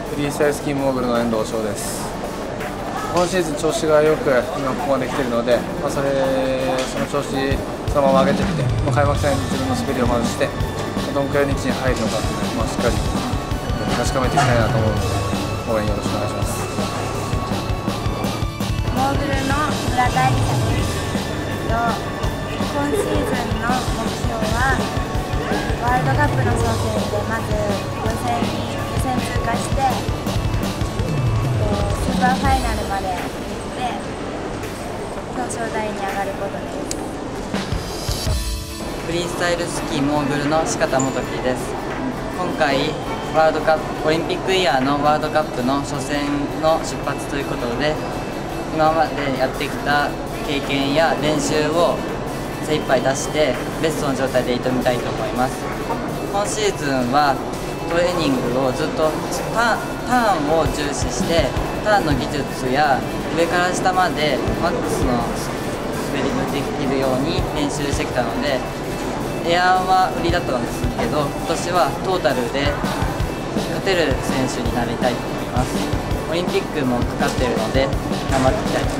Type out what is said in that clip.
フリースタイルスキーモーグルの遠藤翔です。今シーズン調子がよく今ここまで来ているので、その調子そのまま上げていって、開幕戦に自分の滑りをまずして、どんくらいの位置に入るのかっていうのを、しっかり確かめていきたいなと思うので、応援よろしくお願いします。 モーグルの村田愛沙です。今シーズンの目標はワールドカップの挑戦でまず予選通過して、スーパーファイナルまで行って表彰台に上がることです。 フリースタイルスキーモーグルの四方元樹です。今回ワールドカップオリンピックイヤーのワールドカップの初戦の出発ということで、今までやってきた経験や練習を精一杯出してベストの状態で挑みたいと思います。今シーズンはトレーニングをずっとターンを重視して、ターンの技術や上から下までマックスの滑りができるように練習してきたので、エアーは売りだったんですけど、今年はトータルで勝てる選手になりたいと思います。オリンピックもかかっているので頑張っていきたいと思います。